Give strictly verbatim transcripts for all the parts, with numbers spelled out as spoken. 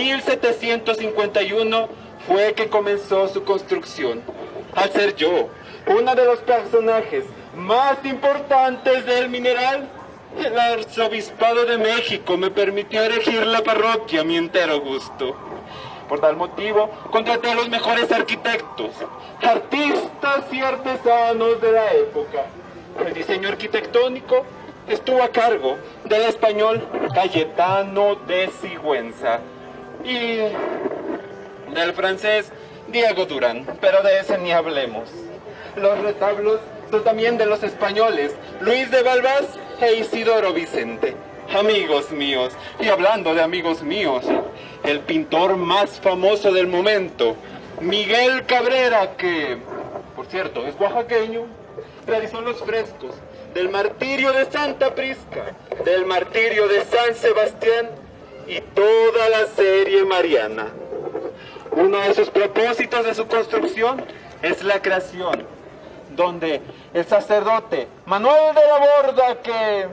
mil setecientos cincuenta y uno fue que comenzó su construcción. Al ser yo uno de los personajes más importantes del mineral, el Arzobispado de México me permitió erigir la parroquia a mi entero gusto. Por tal motivo, contraté a los mejores arquitectos, artistas y artesanos de la época. El diseño arquitectónico estuvo a cargo del español Cayetano de Sigüenza y del francés Diego Durán, pero de ese ni hablemos. Los retablos son también de los españoles Luis de Balbás e Isidoro Vicente, amigos míos. Y hablando de amigos míos, el pintor más famoso del momento, Miguel Cabrera, que, por cierto, es oaxaqueño, realizó los frescos del martirio de Santa Prisca, del martirio de San Sebastián y toda la serie mariana. Uno de sus propósitos de su construcción es la creación, donde el sacerdote Manuel de la Borda, que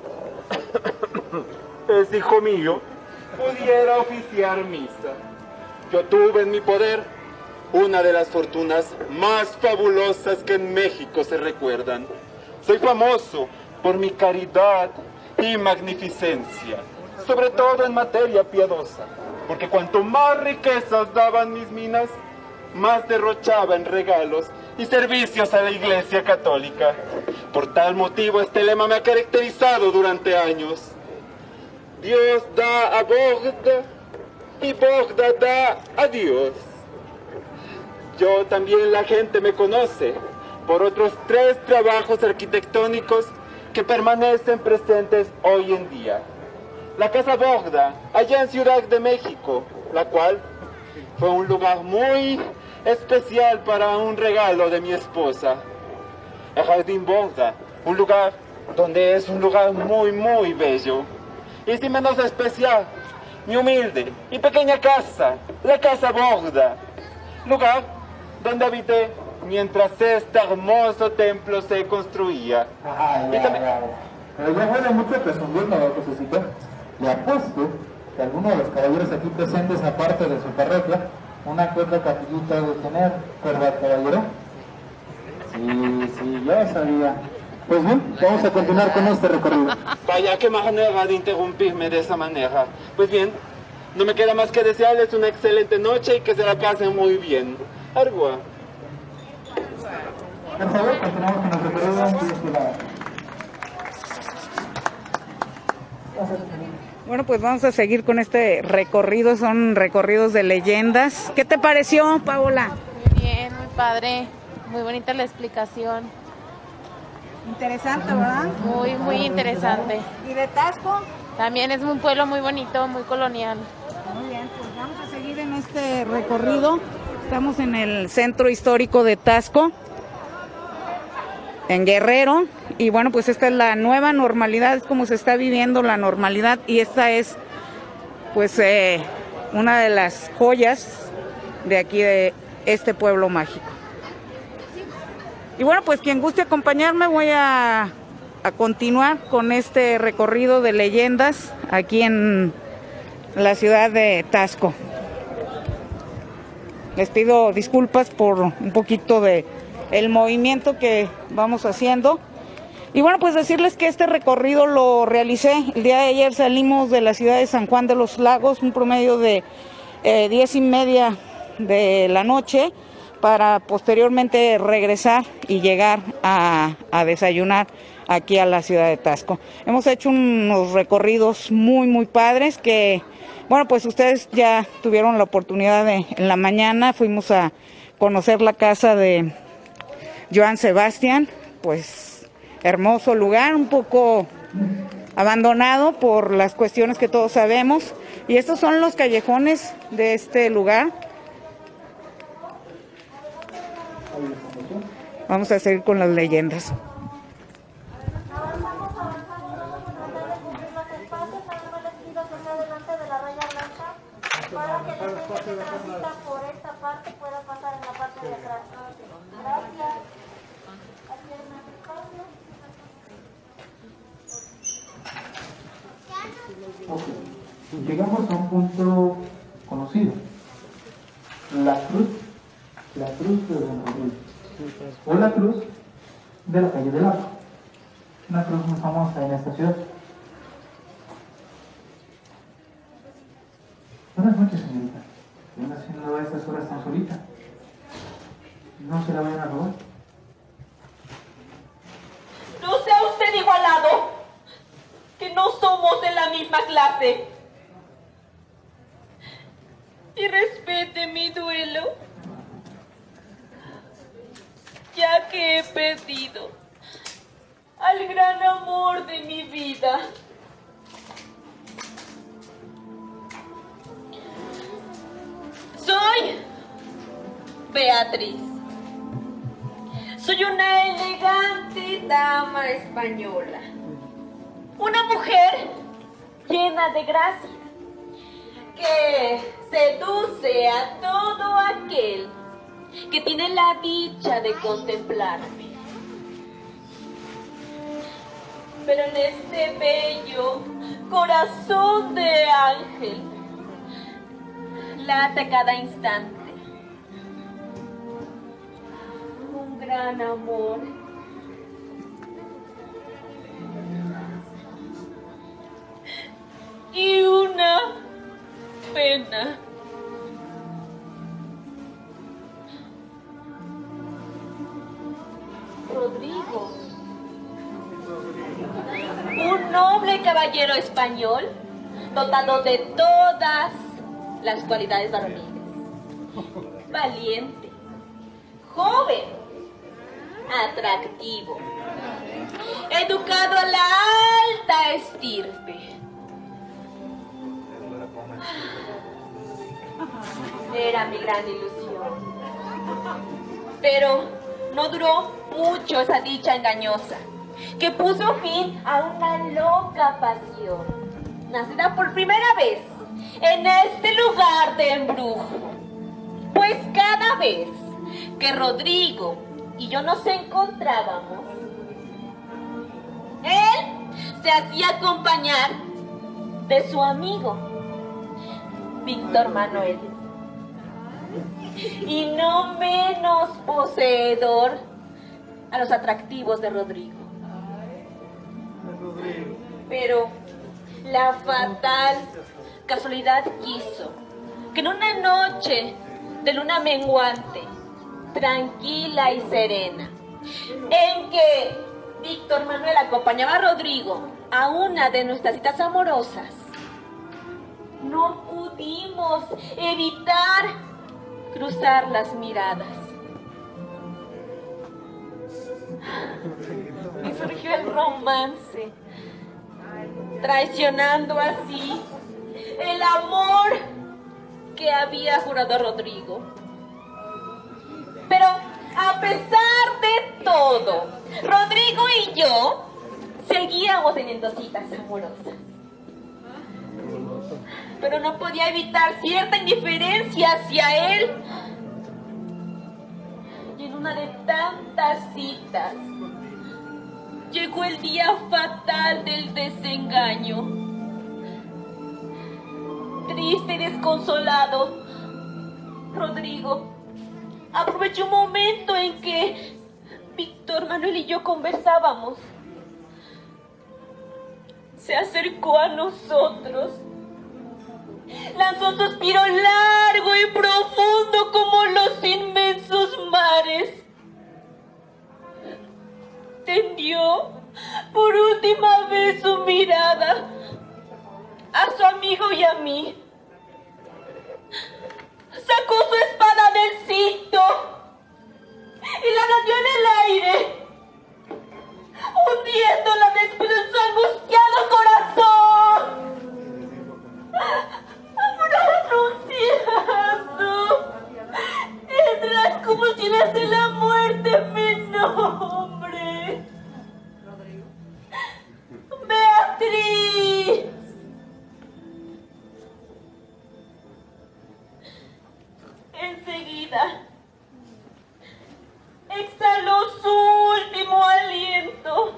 es hijo mío, pudiera oficiar misa. Yo tuve en mi poder una de las fortunas más fabulosas que en México se recuerdan. Soy famoso por mi caridad y magnificencia, sobre todo en materia piadosa, porque cuanto más riquezas daban mis minas, más derrochaba en regalos y servicios a la Iglesia Católica. Por tal motivo este lema me ha caracterizado durante años. Dios da a Bogda y Bogda da a Dios. Yo también, la gente me conoce por otros tres trabajos arquitectónicos que permanecen presentes hoy en día. La Casa Bogda, allá en Ciudad de México, la cual fue un lugar muy especial para un regalo de mi esposa. El Jardín Bogda, un lugar donde es un lugar muy, muy bello. Y sin menos especial, mi humilde y pequeña casa, la Casa Bogda, lugar donde habité mientras este hermoso templo se construía. Ay, y también... Pero ya huele mucho presumiendo, Josécito. Le apuesto que alguno de los caballeros aquí presentes, aparte de su parroquia, una que otra capillita de tener, ¿verdad, caballero? Sí, sí, ya sabía. Pues bien, vamos a continuar con este recorrido. Vaya, qué manera de interrumpirme de esa manera. Pues bien, no me queda más que desearles una excelente noche y que se la pasen muy bien. Argua. Por favor, continuamos con el recorrido. Bueno, pues vamos a seguir con este recorrido, son recorridos de leyendas. ¿Qué te pareció, Paola? Muy bien, muy padre, muy bonita la explicación. Interesante, ¿verdad? Muy, muy interesante. ¿Y de Tasco? También es un pueblo muy bonito, muy colonial. Muy bien, pues vamos a seguir en este recorrido. Estamos en el centro histórico de Tasco, en Guerrero, y bueno, pues esta es la nueva normalidad, es como se está viviendo la normalidad, y esta es pues eh, una de las joyas de aquí de este pueblo mágico. Y bueno, pues quien guste acompañarme, voy a, a continuar con este recorrido de leyendas aquí en la ciudad de Tasco. Les pido disculpas por un poquito de el movimiento que vamos haciendo. Y bueno, pues decirles que este recorrido lo realicé el día de ayer. Salimos de la ciudad de San Juan de los Lagos, un promedio de eh, diez y media de la noche, para posteriormente regresar y llegar a, a desayunar aquí a la ciudad de Tasco. Hemos hecho unos recorridos muy muy padres que, bueno, pues ustedes ya tuvieron la oportunidad de, en la mañana fuimos a conocer la casa de Joan Sebastián, pues hermoso lugar, un poco abandonado por las cuestiones que todos sabemos, y estos son los callejones de este lugar. Vamos a seguir con las leyendas. Para que la gente que transita por esta parte pueda pasar en la parte de atrás. Gracias. Aquí hay más espacio. Okay. Llegamos a un punto conocido. La cruz, la cruz de Don Rodrigo, o la cruz de la calle del Arco, una cruz muy famosa en esta ciudad. Buenas noches, señorita. ¿Qué anda haciendo a estas horas tan solita? ¿No se la vayan a robar? No sea usted igualado, que no somos de la misma clase. Y respete mi duelo, ya que he perdido al gran amor de mi vida. Soy Beatriz. Soy una elegante dama española. Una mujer llena de gracia, que seduce a todo aquel que tiene la dicha de contemplarme. Pero en este bello corazón de ángel late cada instante un gran amor. Y una pena. Rodrigo, un noble caballero español, dotado de todas las cualidades varoniles, valiente, joven, atractivo, educado a la alta estirpe. Era mi gran ilusión. Pero no duró mucho esa dicha engañosa, que puso fin a una loca pasión, nacida por primera vez en este lugar de embrujo. Pues cada vez que Rodrigo y yo nos encontrábamos, él se hacía acompañar de su amigo Víctor Manuel, y no menos poseedor a los atractivos de Rodrigo. Pero la fatal casualidad quiso que en una noche de luna menguante, tranquila y serena, en que Víctor Manuel acompañaba a Rodrigo a una de nuestras citas amorosas, no pudimos evitar cruzar las miradas. Y surgió el romance, traicionando así el amor que había jurado a Rodrigo. Pero a pesar de todo, Rodrigo y yo seguíamos teniendo citas amorosas. Pero no podía evitar cierta indiferencia hacia él. Y en una de tantas citas llegó el día fatal del desengaño. Triste y desconsolado, Rodrigo aprovechó un momento en que Víctor Manuel y yo conversábamos. Se acercó a nosotros, lanzó un suspiro largo y profundo como los inmensos mares. Tendió por última vez su mirada a su amigo y a mí. Sacó su espada del cinto y la lanzó en el aire, hundiéndola después en su angustiado corazón, pronunciando letras como si las de la muerte mi nombre. Beatriz. Enseguida exhaló su último aliento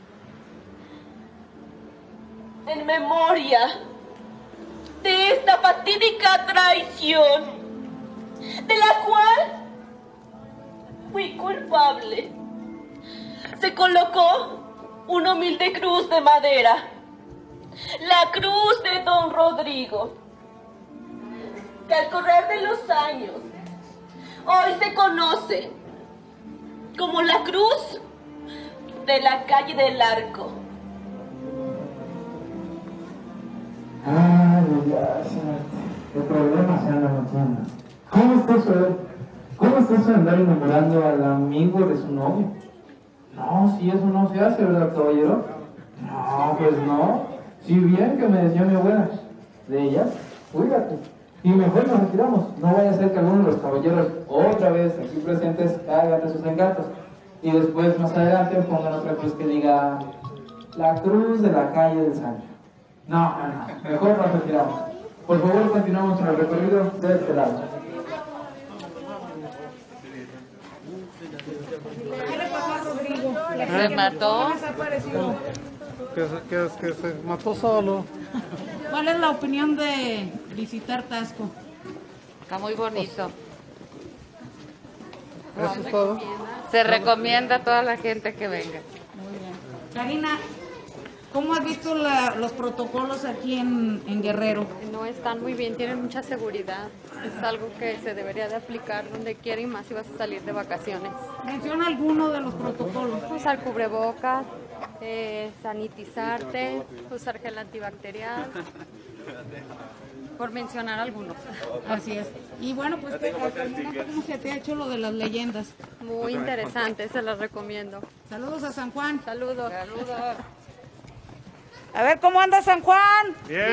en memoria de esta fatídica traición, de la cual fui culpable. Se colocó una humilde cruz de madera, la cruz de don Rodrigo, que al correr de los años hoy se conoce como la cruz de la calle del Arco. Ay, ya, el problema se anda metiendo. ¿Cómo está eso? ¿Cómo está eso de andar enamorando al amigo de su novio? No, si eso no se hace, ¿verdad, caballero? No, pues no. Si bien que me decía mi abuela, de ella, cuídate. Y mejor nos retiramos. No vaya a ser que alguno de los caballeros, otra vez aquí presentes, caigan de sus encantos. Y después, más adelante, pongan otra cruz que diga la cruz de la calle del Sancho. No, no, no. Mejor nos retiramos. Por favor, continuamos con el recorrido de este lado. ¿Qué le pasó a Rodrigo? ¿Se mató? Desapareció. Que se, que, que se mató solo. ¿Cuál es la opinión de visitar Taxco? Está muy bonito. Eso es todo. Se recomienda a toda la gente que venga. Muy bien. Karina, ¿cómo has visto la- los protocolos aquí en, en Guerrero? No están muy bien, tienen mucha seguridad. Es algo que se debería de aplicar donde quiera y más si vas a salir de vacaciones. Menciona alguno de los protocolos. Usar cubrebocas, eh, sanitizarte, usar gel antibacterial, por mencionar algunos. Así es. Y bueno, pues, te- Karina, ¿cómo se te ha hecho lo de las leyendas? Muy interesante, se los recomiendo. Saludos a San Juan. Saludos. A ver, ¿cómo anda San Juan? Bien.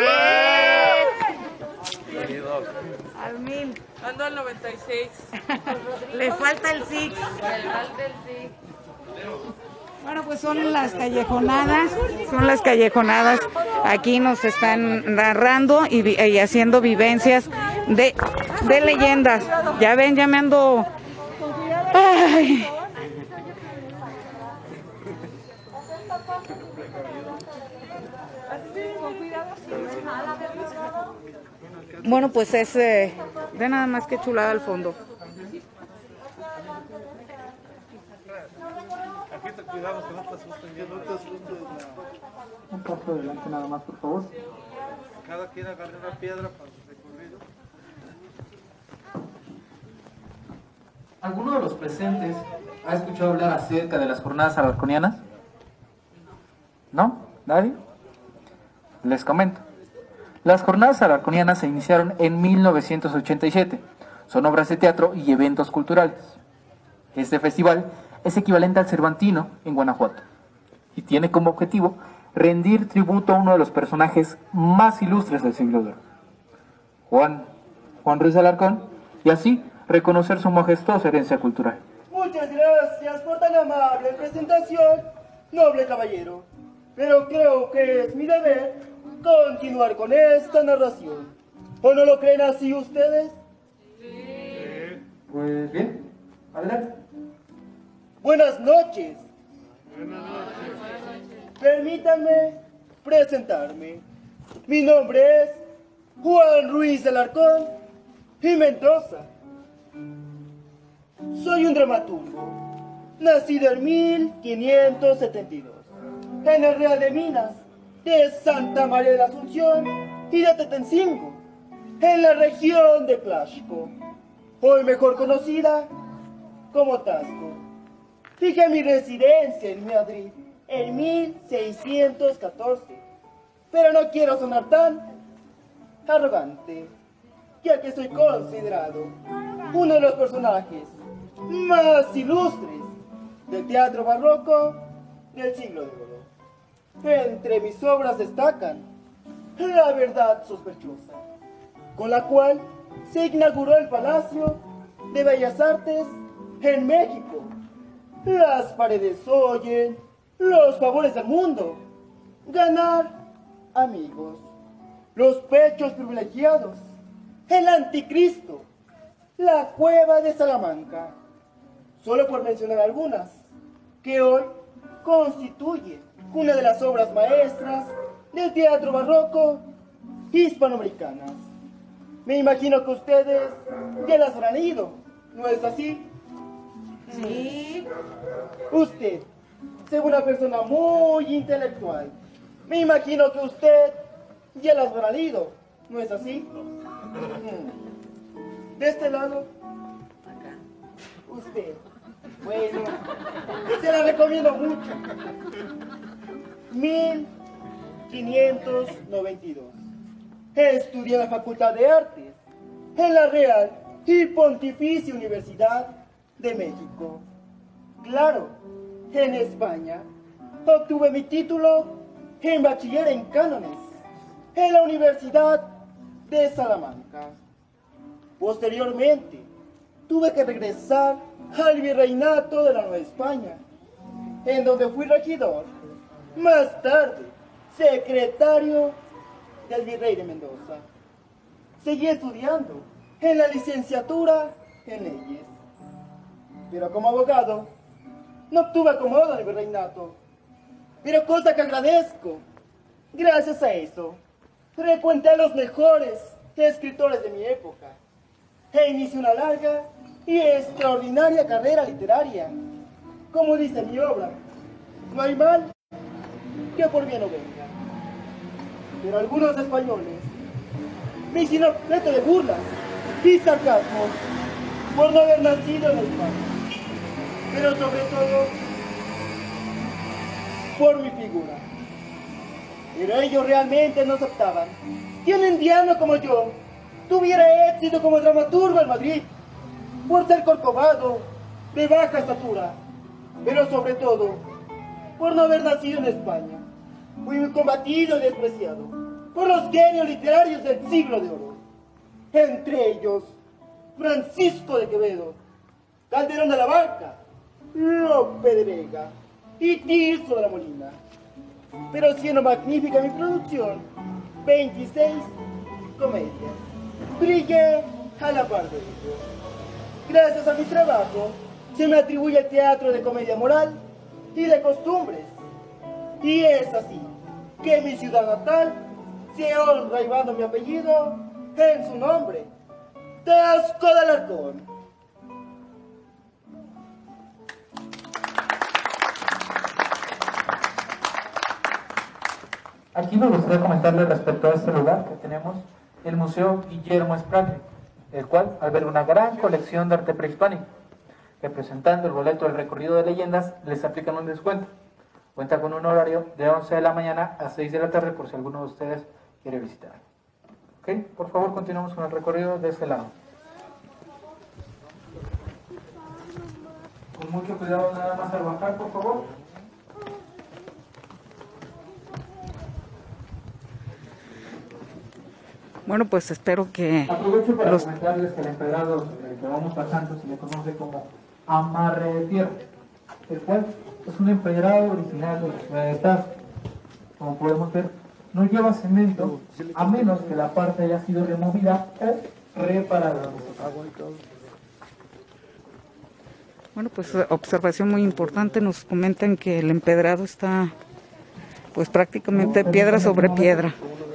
Al mil. Ando al noventa y seis. Le falta el six. El mal del sí. Bueno, pues son las callejonadas, son las callejonadas. Aquí nos están narrando y, vi- y haciendo vivencias de, de leyendas. Ya ven, ya me ando... Ay. Bueno, pues es... Eh, ve nada más que chulada al fondo. Aquí te cuidamos que no te asusten. Que no te asusten. Un paso adelante nada más, por favor. Cada quien agarre una piedra para su recorrido. ¿Alguno de los presentes ha escuchado hablar acerca de las jornadas alarconianas? ¿No? ¿Nadie? Les comento. Las jornadas alarconianas se iniciaron en mil novecientos ochenta y siete. Son obras de teatro y eventos culturales. Este festival es equivalente al Cervantino en Guanajuato y tiene como objetivo rendir tributo a uno de los personajes más ilustres del siglo de oro, Juan, Juan Ruiz Alarcón, y así reconocer su majestuosa herencia cultural. Muchas gracias por tan amable presentación, noble caballero. Pero creo que es mi deber continuar con esta narración. ¿O no lo creen así ustedes? Pues bien, adelante. Buenas noches. Buenas noches. Permítanme presentarme. Mi nombre es Juan Ruiz Alarcón y Mendoza. Soy un dramaturgo, nacido en mil quinientos setenta y dos, en el Real de Minas, de Santa María de la Asunción y de Tetencingo, en la región de Tlaxco, hoy mejor conocida como Taxco. Fijé mi residencia en Madrid en mil seiscientos catorce, pero no quiero sonar tan arrogante, ya que soy considerado uno de los personajes más ilustres del teatro barroco del siglo de oro. Entre mis obras destacan La verdad sospechosa, con la cual se inauguró el Palacio de Bellas Artes en México. Las paredes oyen los favores del mundo, ganar amigos, los pechos privilegiados, el anticristo, la cueva de Salamanca, solo por mencionar algunas, que hoy constituyen una de las obras maestras del teatro barroco hispanoamericanas. Me imagino que ustedes ya las habrán ido, ¿no es así? Sí. Usted, es una persona muy intelectual. Me imagino que usted ya las habrá ido, ¿no es así? De este lado, usted. Bueno, se la recomiendo mucho. mil quinientos noventa y dos. Estudié en la Facultad de Artes, en la Real y Pontificia Universidad de México. Claro, en España obtuve mi título en bachiller en cánones en la Universidad de Salamanca. Posteriormente, tuve que regresar al virreinato de la Nueva España, en donde fui regidor, más tarde secretario del virrey de Mendoza. Seguí estudiando en la licenciatura en leyes, pero como abogado no obtuve acomodo en el virreinato, pero cosa que agradezco. Gracias a eso, frecuenté a los mejores escritores de mi época e inicié una larga y extraordinaria carrera literaria. Como dice mi obra, no hay mal que por bien no venga. Pero algunos españoles me hicieron objeto de burlas y sarcasmo por no haber nacido en España, pero sobre todo por mi figura. Pero ellos realmente no aceptaban que un indiano como yo tuviera éxito como dramaturgo en Madrid, por ser corcovado, de baja estatura, pero sobre todo por no haber nacido en España. Fui muy combatido y despreciado por los genios literarios del siglo de oro, entre ellos Francisco de Quevedo, Calderón de la Barca, Lope de Vega y Tirso de la Molina. Pero siendo magnífica mi producción, veintiséis comedias, brillé a la par de ellos. Gracias a mi trabajo, se me atribuye el teatro de comedia moral y de costumbres. Y es así que mi ciudad natal se honra llevando mi apellido en su nombre, Taxco de Alarcón. Aquí me gustaría comentarles respecto a este lugar que tenemos, el Museo Guillermo Sprague, el cual alberga una gran colección de arte prehispánico, que presentando el boleto del recorrido de leyendas les aplican un descuento. Cuenta con un horario de once de la mañana a seis de la tarde por si alguno de ustedes quiere visitar. Ok, por favor continuamos con el recorrido de este lado. Con mucho cuidado nada más al bajar, por favor. Bueno, pues espero que Aprovecho para los... comentarles que el empedrado sobre el que vamos pasando se le conoce como amarre de tierra, el cual es un empedrado original de la ciudad de Taxco. Como podemos ver, no lleva cemento a menos que la parte haya sido removida o reparada. Bueno, pues observación muy importante, nos comentan que el empedrado está pues prácticamente piedra sobre piedra.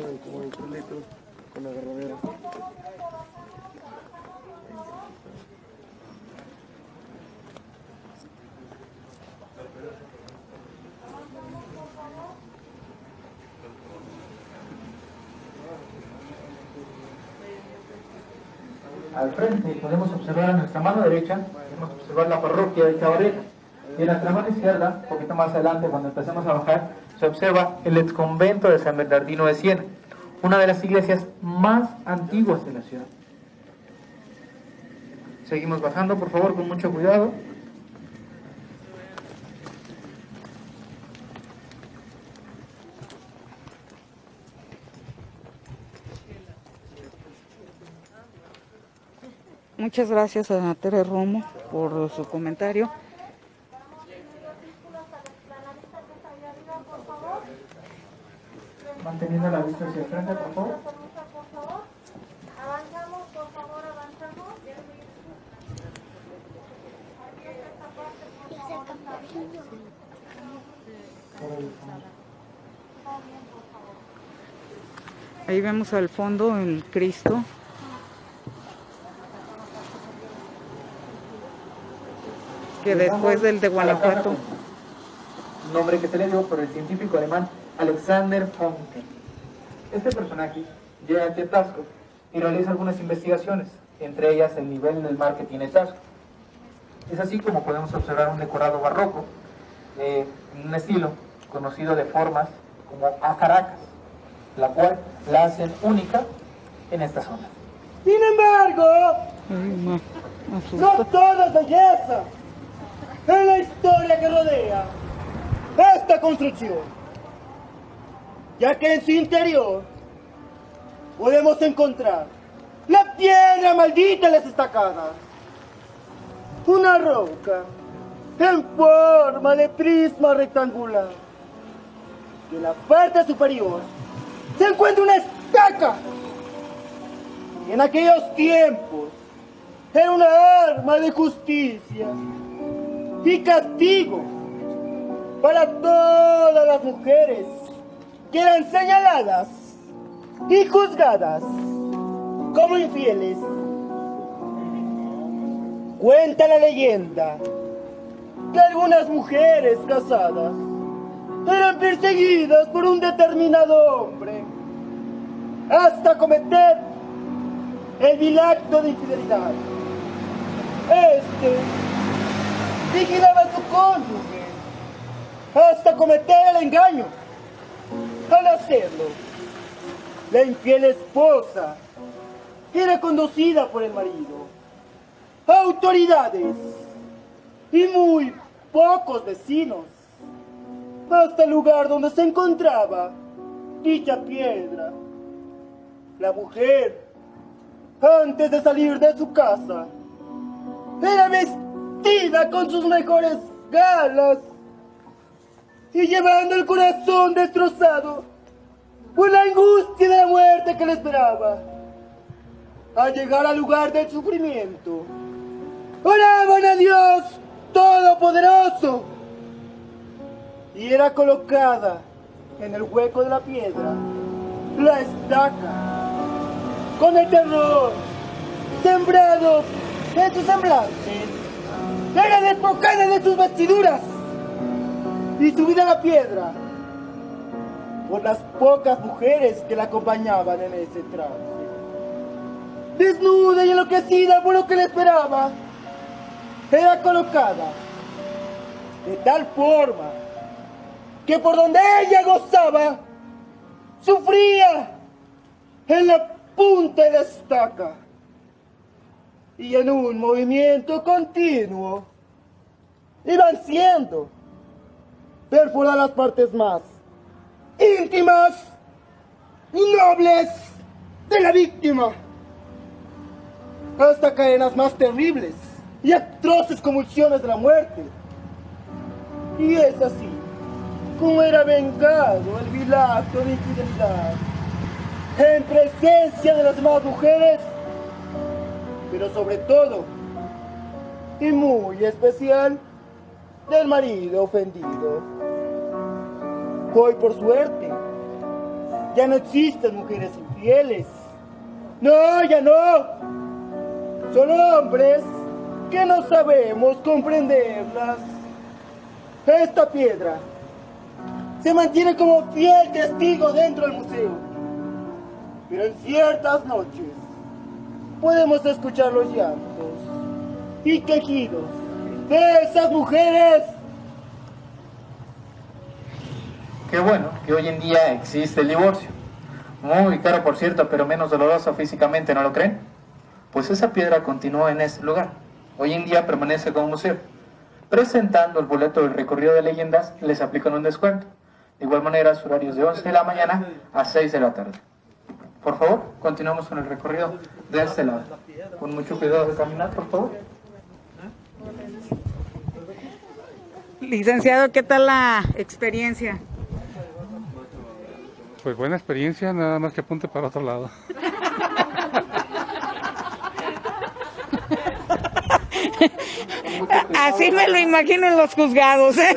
Al frente podemos observar a nuestra mano derecha, podemos observar la parroquia de Chavarreta, y en nuestra mano izquierda, un poquito más adelante cuando empecemos a bajar, se observa el exconvento de San Bernardino de Siena, una de las iglesias más antiguas de la ciudad. Seguimos bajando, por favor, con mucho cuidado. Muchas gracias a Tere Romo por su comentario. Manteniendo la vista hacia el frente, por favor. Avanzamos, por favor, avanzamos. Aquí esta parte, por favor, está bien. Ahí vemos al fondo el Cristo que después del de Guanajuato. Nombre que se le dio por el científico alemán Alexander von Humboldt. Este personaje llega aquí a Taxco y realiza algunas investigaciones, entre ellas el nivel del mar que tiene Taxco. Es así como podemos observar un decorado barroco, eh, en un estilo conocido de formas como ajaracas, la cual la hacen única en esta zona. Sin embargo, no todo es belleza en la historia que rodea esta construcción, ya que en su interior podemos encontrar la piedra maldita de las estacadas, una roca en forma de prisma rectangular, que en la parte superior se encuentra una estaca. Y en aquellos tiempos era una arma de justicia y castigo para todas las mujeres que eran señaladas y juzgadas como infieles. Cuenta la leyenda que algunas mujeres casadas eran perseguidas por un determinado hombre hasta cometer el vil acto de infidelidad. Este vigilaba a su cónyuge hasta cometer el engaño. Al hacerlo, la infiel esposa era conducida por el marido, autoridades y muy pocos vecinos hasta el lugar donde se encontraba dicha piedra. La mujer, antes de salir de su casa, era vestida con sus mejores galas y llevando el corazón destrozado por la angustia de la muerte que le esperaba. Al llegar al lugar del sufrimiento, oraban a Dios Todopoderoso y era colocada en el hueco de la piedra la estaca, con el terror sembrado en sus semblantes. Era despojada de sus vestiduras y subida a la piedra por las pocas mujeres que la acompañaban en ese trance. Desnuda y enloquecida por lo que le esperaba, era colocada de tal forma que por donde ella gozaba, sufría en la punta de la estaca, y en un movimiento continuo iban siendo perforadas las partes más íntimas y nobles de la víctima, hasta caer en las más terribles y atroces convulsiones de la muerte. Y es así como era vengado el vil acto de infidelidad en presencia de las demás mujeres, pero sobre todo y muy especial del marido ofendido. Hoy, por suerte, ya no existen mujeres infieles. No, ya no. Son hombres que no sabemos comprenderlas. Esta piedra se mantiene como fiel testigo dentro del museo, pero en ciertas noches podemos escuchar los llantos y quejidos de esas mujeres. Qué bueno que hoy en día existe el divorcio. Muy caro, por cierto, pero menos doloroso físicamente, ¿no lo creen? Pues esa piedra continúa en ese lugar. Hoy en día permanece como museo. Presentando el boleto del recorrido de leyendas, les aplican un descuento. De igual manera, su horario es de once de la mañana a seis de la tarde. Por favor, continuamos con el recorrido de este lado. Con mucho cuidado de caminar, por favor. Licenciado, ¿qué tal la experiencia? Pues buena experiencia, nada más que apunte para otro lado. Así me lo imagino en los juzgados, ¿eh?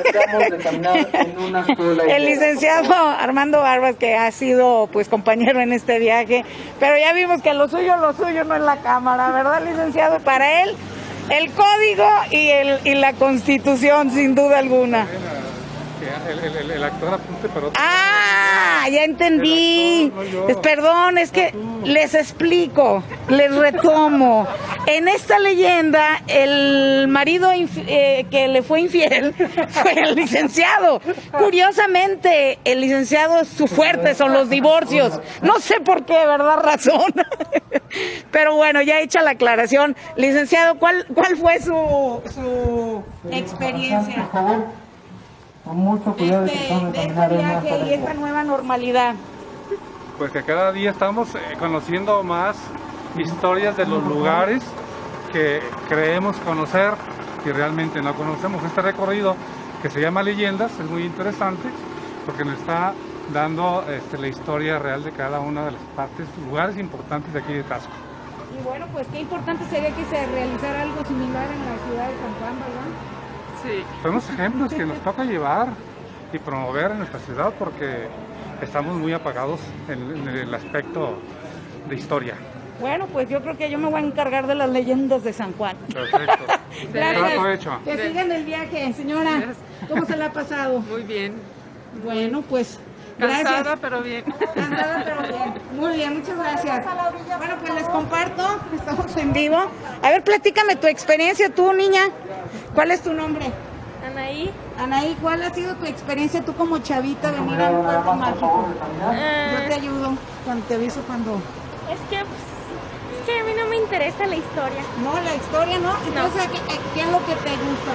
El licenciado Armando Barbas, que ha sido pues compañero en este viaje, pero ya vimos que lo suyo, lo suyo no es la cámara, ¿verdad, licenciado? Para él el código y, el, y la constitución, sin duda alguna. El, el, el, el actor apunte para otro. Ah, ya entendí. Actor, no yo. Es, perdón, es que les explico, les retomo. En esta leyenda, el marido eh, que le fue infiel fue el licenciado. Curiosamente, el licenciado, su fuerte son los divorcios. No sé por qué, ¿verdad? Razón. Pero bueno, ya hecha la aclaración. Licenciado, ¿cuál, cuál fue su, su experiencia? Con mucho cuidado Este, de, de este viaje y esta nueva normalidad. Pues que cada día estamos eh, conociendo más historias de los lugares que creemos conocer y realmente no conocemos. Este recorrido que se llama Leyendas es muy interesante porque nos está dando este, la historia real de cada una de las partes, lugares importantes de aquí de Taxco. Y bueno, pues qué importante sería que se realizara algo similar en la ciudad de San Juan, ¿verdad? Sí. Son los ejemplos que nos toca llevar y promover en nuestra ciudad porque estamos muy apagados en, en el aspecto de historia. Bueno, pues yo creo que yo me voy a encargar de las leyendas de San Juan. Perfecto. Gracias. Hecho. Que sigan el viaje, señora. ¿Cómo se le ha pasado? Muy bien. Bueno, pues gracias. Cansada, pero bien. Cansada, pero bien. Muy bien, muchas gracias. Bueno, pues les comparto, estamos en vivo. A ver, platícame tu experiencia, tú, niña. ¿Cuál es tu nombre? Anaí. Anaí, ¿cuál ha sido tu experiencia tú como chavita venir a un pueblo mágico? Ah, Yo te ayudo cuando te aviso cuando... es que, pues, es que a mí no me interesa la historia. No, la historia no. Entonces, ¿qué, ¿qué es lo que te gusta?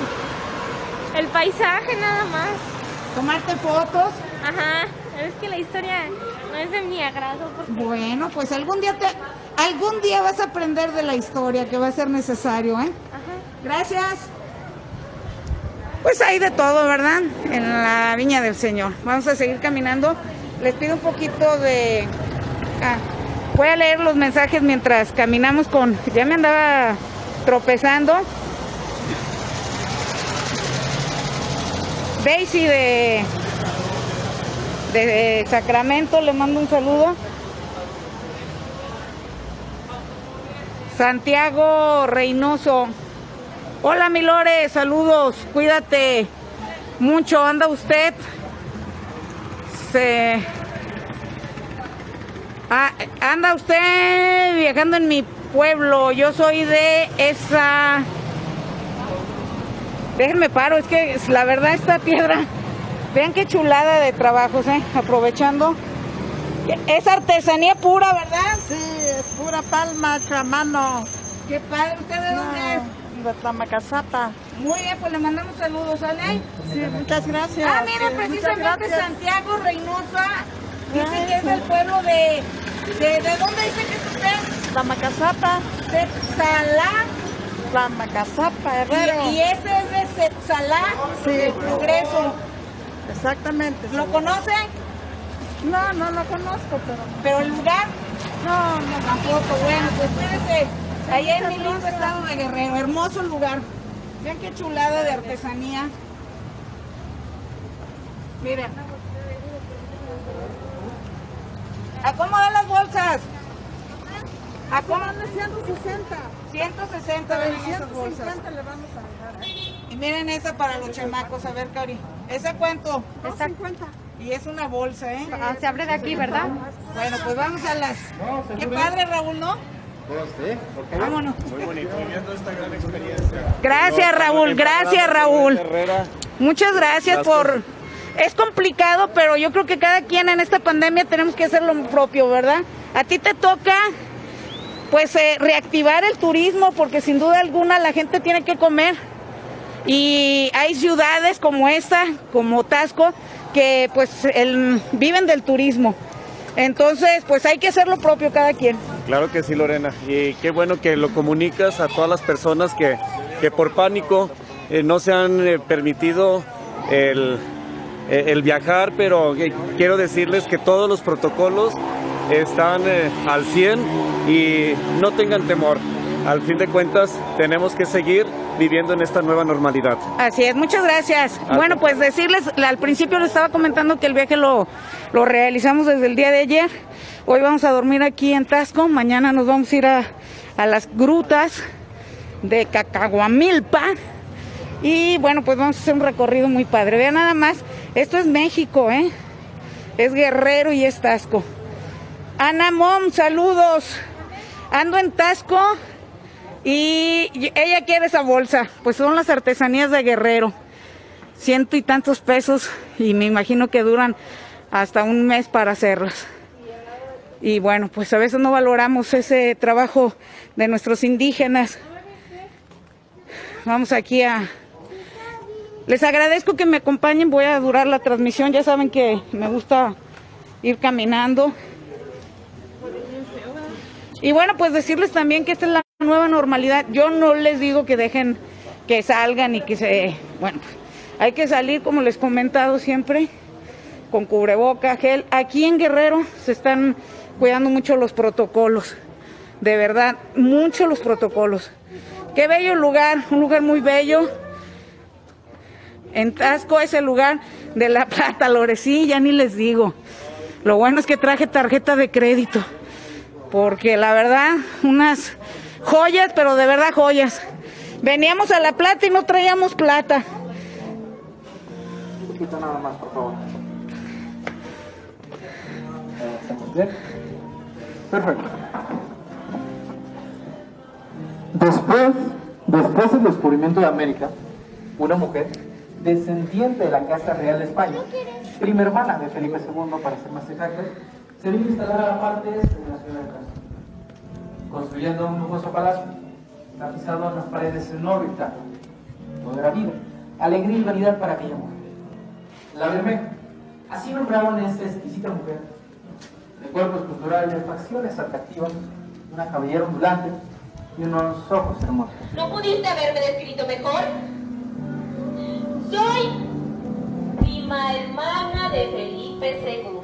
El paisaje nada más. ¿Tomarte fotos? Ajá. Es que la historia no es de mi agrado. Porque... Bueno, pues algún día te, algún día vas a aprender de la historia que va a ser necesario, ¿eh? Ajá. Gracias. Pues hay de todo, ¿verdad? En la Viña del Señor. Vamos a seguir caminando. Les pido un poquito de... Ah, voy a leer los mensajes mientras caminamos con... Ya me andaba tropezando. Daisy de... de Sacramento, le mando un saludo. Santiago Reynoso. Hola, mi Lore, saludos, cuídate mucho, anda usted. Se... Ah, anda usted viajando en mi pueblo, yo soy de esa... Déjenme paro, es que la verdad esta piedra, vean qué chulada de trabajos, eh, aprovechando. Es artesanía pura, ¿verdad? Sí, es pura palma, chamano. Qué padre, ¿usted de dónde es? De Tamacazapa. Muy bien, pues le mandamos saludos, ¿sale? Sí, muchas gracias. Ah, mira, sí, precisamente Santiago Reynosa dice que es del pueblo de, de... ¿De dónde dice que es usted? Tamacazapa. Tetzalá. Tamacazapa, Herrero. Y, y ese es de Tetzalá, sí, del Progreso. Exactamente. ¿Lo conoce? No, no lo conozco, pero... ¿Pero el lugar? No, no tampoco. Bueno, pues espérese. Allá en mi lindo estado de Guerrero, hermoso lugar. Vean qué chulada de artesanía. Miren. ¿A cómo dan las bolsas? ¿A cómo? ciento sesenta. ciento sesenta ven esas bolsas. ciento cincuenta le vamos a dejar, ¿eh? Y miren esa para los chamacos, a ver, Cari. ¿Esa cuánto? Está cincuenta. Y es una bolsa, ¿eh? Ah, se abre de aquí, ¿verdad? Bueno, pues vamos a las... Qué padre, Raúl, ¿no? Vámonos. Muy bonito, viviendo esta gran experiencia. Gracias, Raúl, gracias, Raúl. Muchas gracias por... Es complicado, pero yo creo que cada quien en esta pandemia tenemos que hacer lo propio, ¿verdad? A ti te toca, pues, eh, reactivar el turismo, porque sin duda alguna la gente tiene que comer. Y hay ciudades como esta, como Taxco, que pues el, viven del turismo. Entonces, pues hay que hacer lo propio cada quien. Claro que sí, Lorena. Y qué bueno que lo comunicas a todas las personas que, que por pánico eh, no se han eh, permitido el, eh, el viajar, pero eh, quiero decirles que todos los protocolos están eh, al cien y no tengan temor. Al fin de cuentas, tenemos que seguir viviendo en esta nueva normalidad. Así es, muchas gracias. Así. Bueno, pues decirles, al principio les estaba comentando que el viaje lo, lo realizamos desde el día de ayer. Hoy vamos a dormir aquí en Taxco, mañana nos vamos a ir a, a las grutas de Cacahuamilpa. Y bueno, pues vamos a hacer un recorrido muy padre. Vean nada más, esto es México, ¿eh? Es Guerrero y es Tasco. Ana Mom, saludos. Ando en Tasco y ella quiere esa bolsa. Pues son las artesanías de Guerrero. Ciento y tantos pesos y me imagino que duran hasta un mes para hacerlas. Y bueno, pues a veces no valoramos ese trabajo de nuestros indígenas. Vamos aquí a... Les agradezco que me acompañen, voy a durar la transmisión, ya saben que me gusta ir caminando. Y bueno, pues decirles también que esta es la nueva normalidad. Yo no les digo que dejen que salgan y que se... Bueno, hay que salir, como les he comentado siempre, con cubreboca, gel. Aquí en Guerrero se están cuidando mucho los protocolos. De verdad, mucho los protocolos. Qué bello lugar, un lugar muy bello. En Tasco es el lugar de la plata, Lorecí, ya ni les digo. Lo bueno es que traje tarjeta de crédito, porque la verdad, unas joyas, pero de verdad joyas. Veníamos a la plata y no traíamos plata. Un poquito nada más, por favor. ¿Estamos bien? Perfecto. Después, después del descubrimiento de América, una mujer descendiente de la Casa Real de España, prima hermana de Felipe segundo, para ser más exactos, se vino a instalar a la parte este de la ciudad de Tasco, construyendo un lujoso palacio, tapizado en las paredes en órbita. Todo era vida, alegría y vanidad para aquella mujer. La Bermeja, así nombraron a esta exquisita mujer, de cuerpo escultural, de facciones atractivas, una cabellera ondulante y unos ojos hermosos. ¿No pudiste haberme descrito mejor? Soy prima hermana de Felipe segundo.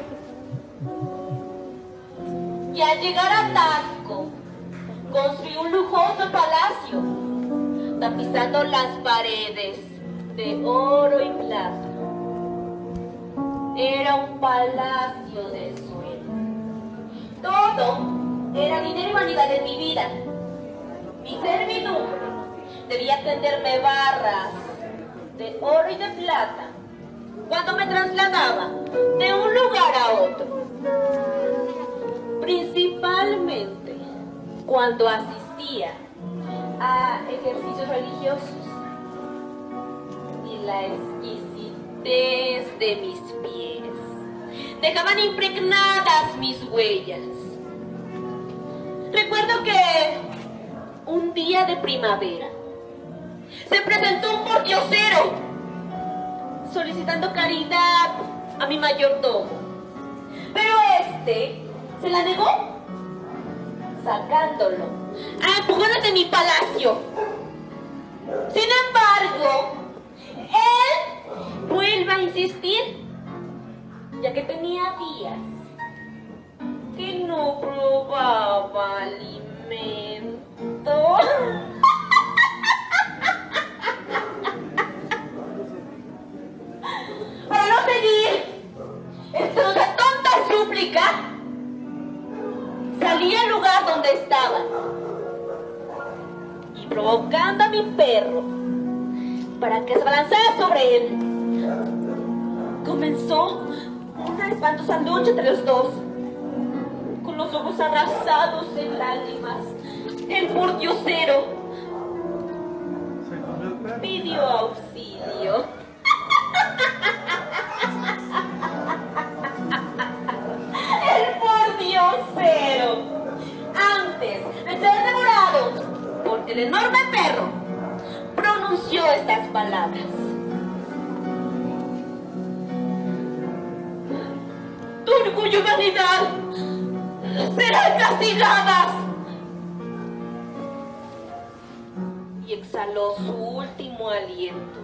Y al llegar a Tasco, construí un lujoso palacio, tapizando las paredes de oro y plata. Era un palacio de sueño. Todo era dinero y vanidad en mi vida. Mi servidumbre debía tenderme barras de oro y de plata cuando me trasladaba de un lugar a otro, principalmente cuando asistía a ejercicios religiosos, y la exquisitez de mis pies dejaban impregnadas mis huellas. Recuerdo que un día de primavera se presentó un pordiosero solicitando caridad a mi mayordomo, pero este se la negó, sacándolo a empujones de mi palacio. Sin embargo, él vuelve a insistir, ya que tenía días que no probaba alimento. Para no seguir esta tonta súplica, salí al lugar donde estaba y, provocando a mi perro para que se balanceara sobre él, comenzó una espantosa lucha entre los dos. Con los ojos arrasados en lágrimas, el pordiosero pidió auxilio. El pordiosero, antes de ser devorado por el enorme perro, pronunció estas palabras: tu orgullo y vanidad serán castigadas. Y exhaló su último aliento.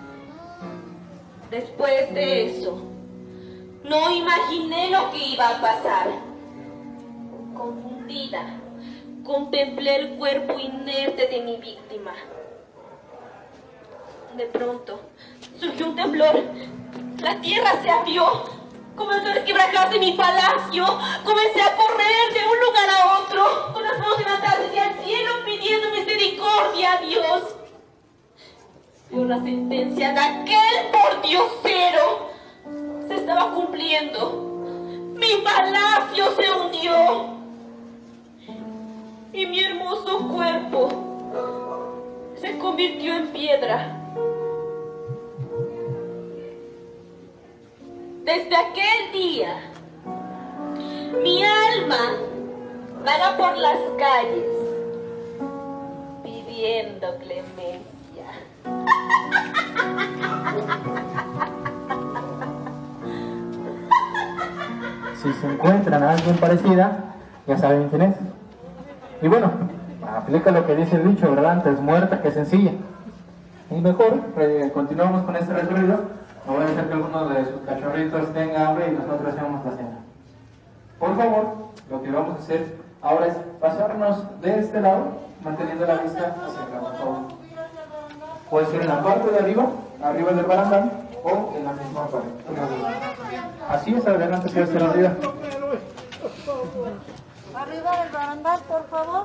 Después de eso, no imaginé lo que iba a pasar. Confundida, contemplé el cuerpo inerte de mi víctima. De pronto, surgió un temblor. La tierra se abrió. Comenzó a resquebrajarse mi palacio. Comencé a correr de un lugar a otro, con las manos levantadas hacia el cielo pidiendo misericordia. la sentencia de aquel pordiosero se estaba cumpliendo, mi palacio se hundió y mi hermoso cuerpo se convirtió en piedra. Desde aquel día, mi alma vaga por las calles pidiendo clemencia. Si se encuentran a alguien parecida, ya saben quién es. Y bueno, aplica lo que dice el dicho, ¿verdad? Antes muerta que sencilla. Y mejor, eh, continuamos con este recorrido. No voy a hacer que alguno de sus cachorritos tenga hambre y nosotros hacemos la cena. Por favor, lo que vamos a hacer ahora es pasarnos de este lado, manteniendo la vista hacia acá, por favor. Puede ser en la parte de arriba, arriba del barandal, o en la misma pared. Así es, adelante, puede ser arriba. Arriba del barandal, por favor.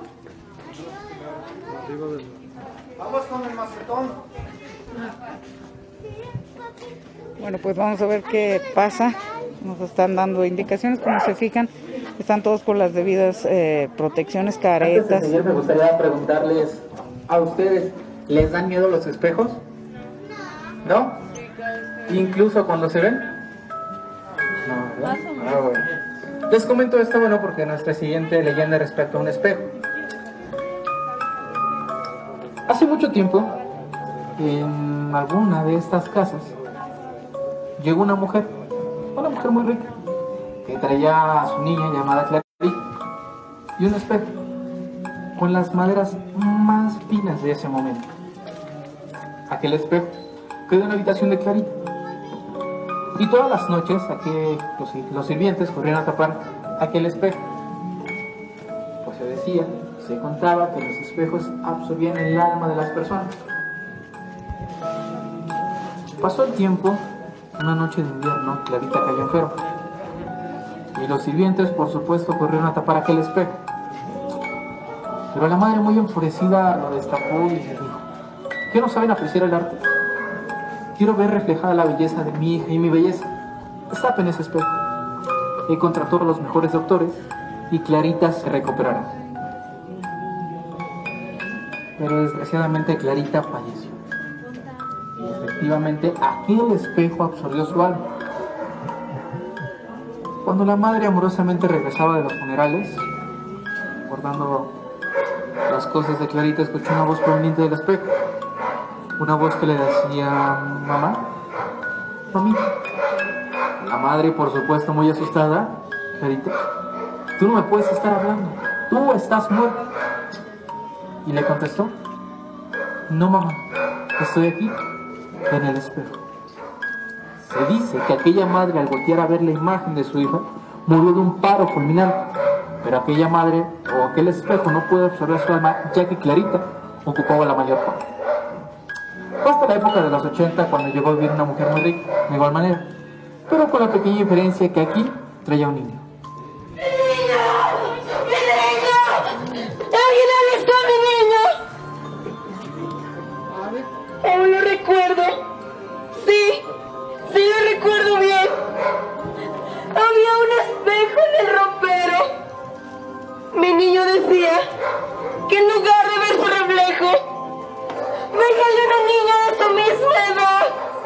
Vamos con el macetón. Bueno, pues vamos a ver qué pasa. Nos están dando indicaciones, como se fijan, están todos con las debidas eh, protecciones, caretas. Antes de seguir, me gustaría preguntarles a ustedes, ¿les dan miedo los espejos? ¿No? ¿Incluso cuando se ven? No, ¿verdad? Ah, bueno. Les comento esto, bueno, porque nuestra siguiente leyenda respecto a un espejo. Hace mucho tiempo, en alguna de estas casas, llegó una mujer, una mujer muy rica, que traía a su niña llamada Clarita y un espejo con las maderas más finas de ese momento. Aquel espejo quedó en la habitación de Clarita y todas las noches aquí los, los sirvientes corrían a tapar aquel espejo, pues se decía, se contaba que los espejos absorbían el alma de las personas. Pasó el tiempo. Una noche de invierno, Clarita cayó enferma y los sirvientes, por supuesto, corrieron a tapar aquel espejo. Pero la madre, muy enfurecida, lo destapó y le dijo: ¿qué no saben apreciar el arte? Quiero ver reflejada la belleza de mi hija y mi belleza. Destapen ese espejo. Y contrató a los mejores doctores y Clarita se recuperará. Pero desgraciadamente Clarita falleció. Efectivamente, aquel espejo absorbió su alma. Cuando la madre amorosamente regresaba de los funerales, recordando las cosas de Clarita, escuchó una voz proveniente del espejo. Una voz que le decía: mamá, mamita. La madre, por supuesto, muy asustada: Clarita, tú no me puedes estar hablando, tú estás muerta. Y le contestó: no, mamá, estoy aquí, en el espejo. Se dice que aquella madre, al voltear a ver la imagen de su hija, murió de un paro fulminante, pero aquella madre o aquel espejo no pudo absorber su alma, ya que Clarita ocupaba la mayor parte. Fue hasta la época de los ochenta cuando llegó a vivir una mujer muy rica, de igual manera, pero con la pequeña diferencia que aquí traía un niño. ¡Mi niño! ¡Mi niño! ¡Alguien ha visto a mi niño! Aún lo recuerdo. Sí, sí lo recuerdo bien. Había un espejo en el ropero. Mi niño decía que en lugar de ver su reflejo, veía una niña de su misma edad.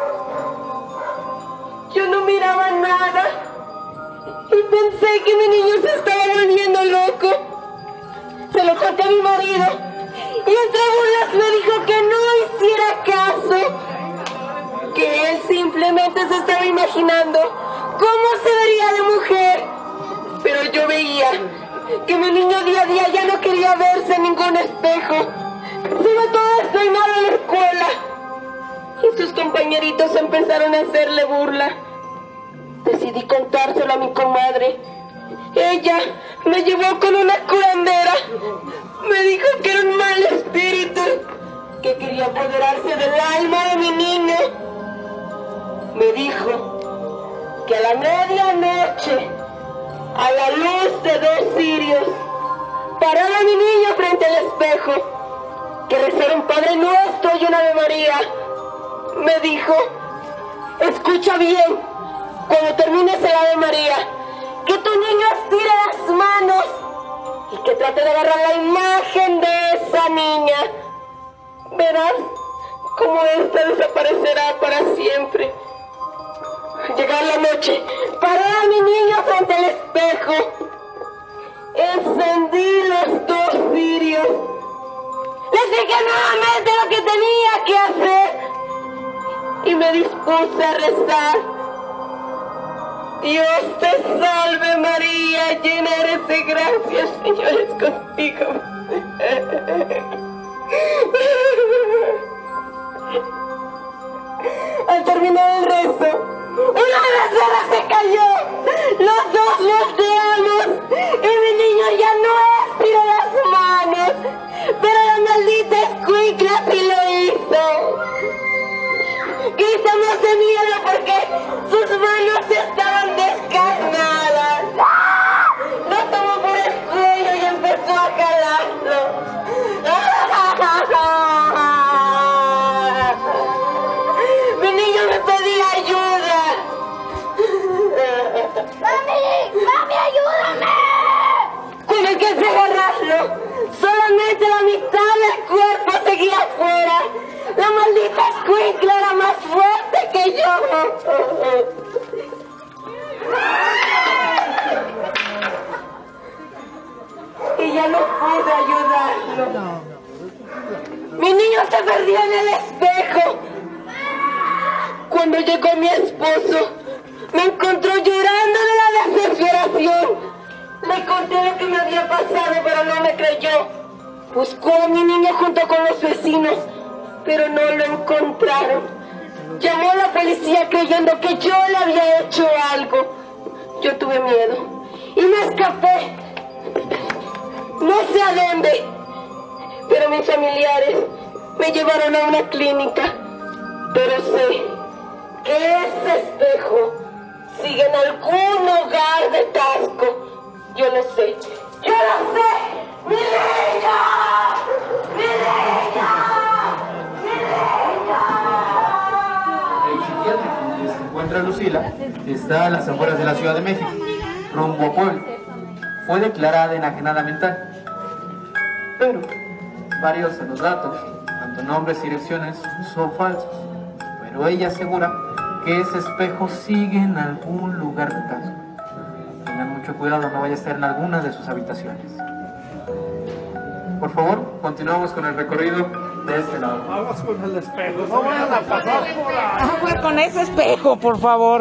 Yo no miraba nada y pensé que mi niño se estaba volviendo loco. Se lo conté a mi marido y entre burlas me dijo que no hiciera caso, que él simplemente se estaba imaginando cómo se vería de mujer. Pero yo veía que mi niño día a día ya no quería verse en ningún espejo. Se iba todo despeinado a la escuela y sus compañeritos empezaron a hacerle burla. Decidí contárselo a mi comadre. Ella me llevó con una curandera. Me dijo que era un mal espíritu que quería apoderarse del alma de mi niño. Me dijo que a la medianoche, a la luz de dos cirios, paraba a mi niño frente al espejo, que rezara un Padre Nuestro y una Ave María, me dijo, escucha bien, cuando termines el Ave María, que tu niño estire las manos y que trate de agarrar la imagen de esa niña. Verás cómo esta desaparecerá para siempre. Llegar la noche, paré a mi niño frente al espejo, encendí los dos cirios, les dije nuevamente lo que tenía que hacer y me dispuse a rezar. Dios te salve María, llena eres de gracia, Señor es contigo. Al terminar el rezo, una bracera se cayó, los dos volteamos y mi niño ya no estiró las manos, pero la maldita escuincla sí lo hizo. Gritamos de miedo porque sus manos estaban descarnadas. Lo tomó por el cuello y empezó a jalarlo. Mi niño me pedía ayuda. ¡Mami! ¡Mami, ayúdame! Cuando alcancé a agarrarlo, solamente la mitad del cuerpo seguía afuera. La maldita escuincla era más fuerte que yo. Y ya no pude ayudarlo. Mi niño se perdió en el espejo. Cuando llegó mi esposo, me encontró llorando de la desesperación. Le conté lo que me había pasado, pero no me creyó. Buscó a mi niño junto con los vecinos, pero no lo encontraron. Llamó a la policía creyendo que yo le había hecho algo. Yo tuve miedo y me escapé. No sé a dónde, pero mis familiares me llevaron a una clínica. Pero sé que ese espejo sigue en algún hogar de Taxco. Yo lo sé. ¡Yo lo sé! ¡Mi niña! ¡Mi niña! El psiquiátrico donde se encuentra Lucila está a las afueras de la Ciudad de México, rumbo a Puebla. Fue declarada enajenada mental, pero varios de los datos, tanto nombres y direcciones, son falsos. Pero ella asegura que ese espejo sigue en algún lugar de Taxco. Tengan mucho cuidado, no vaya a estar en alguna de sus habitaciones. Por favor, continuamos con el recorrido de este lado. Vamos con el espejo, no vayan a pasar por ahí. Agua con ese espejo, por favor.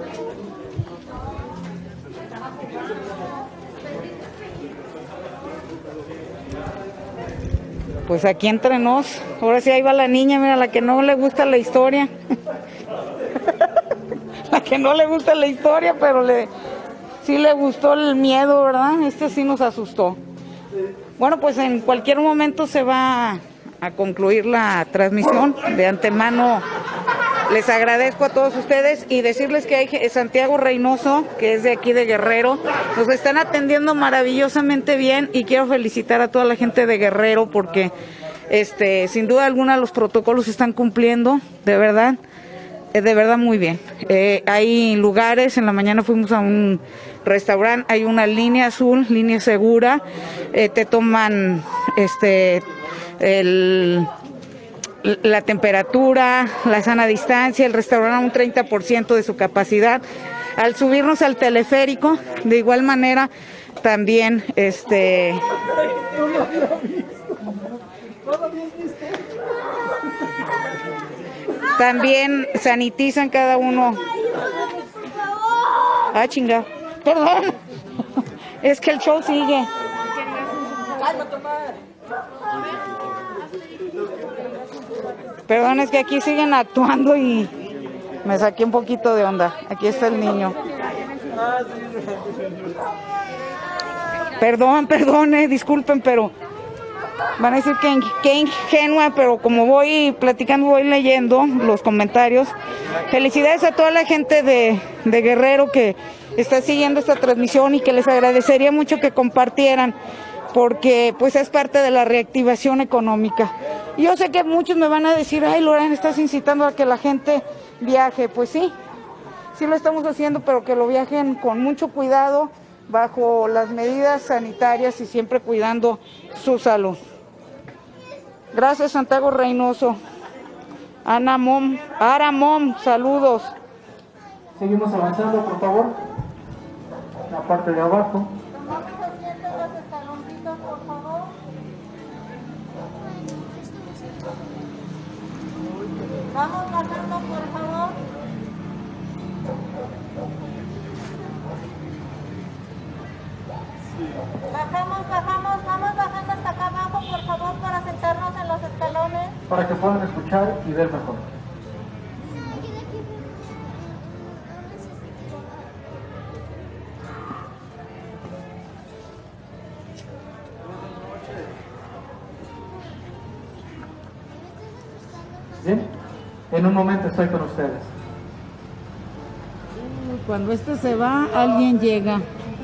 Pues aquí entre nos, ahora sí ahí va la niña, mira, la que no le gusta la historia. La que no le gusta la historia, pero le sí le gustó el miedo, ¿verdad? Este sí nos asustó. Bueno, pues en cualquier momento se va a concluir la transmisión. De antemano les agradezco a todos ustedes y decirles que hay Santiago Reynoso, que es de aquí de Guerrero, nos están atendiendo maravillosamente bien y quiero felicitar a toda la gente de Guerrero porque este sin duda alguna los protocolos se están cumpliendo, de verdad, de verdad muy bien. Eh, hay lugares, en la mañana fuimos a un restaurante, hay una línea azul, línea segura, eh, te toman este el la temperatura, la sana distancia, el restaurante a un treinta por ciento de su capacidad. Al subirnos al teleférico, de igual manera, también este también sanitizan cada uno. Ah, chinga, perdón, es que el show sigue. Perdón, es que aquí siguen actuando y me saqué un poquito de onda. Aquí está el niño. Perdón, perdón, eh, disculpen, pero van a decir que, que ingenua, pero como voy platicando, voy leyendo los comentarios. Felicidades a toda la gente de, de Guerrero que está siguiendo esta transmisión y que les agradecería mucho que compartieran, porque pues es parte de la reactivación económica. Yo sé que muchos me van a decir, ay Lorena, estás incitando a que la gente viaje. Pues sí, sí lo estamos haciendo, pero que lo viajen con mucho cuidado, bajo las medidas sanitarias y siempre cuidando su salud. Gracias, Santiago Reynoso. Ana Mom, Ara Mom, saludos. Seguimos avanzando, por favor. La parte de abajo. Tomamos asiento en los escaloncitos, por favor. Vamos bajando, por favor. Bajamos, bajamos, vamos bajando hasta acá abajo, por favor, para sentarnos en los escalones. Para que puedan escuchar y ver mejor. Bien, en un momento estoy con ustedes. Cuando este se va, alguien llega.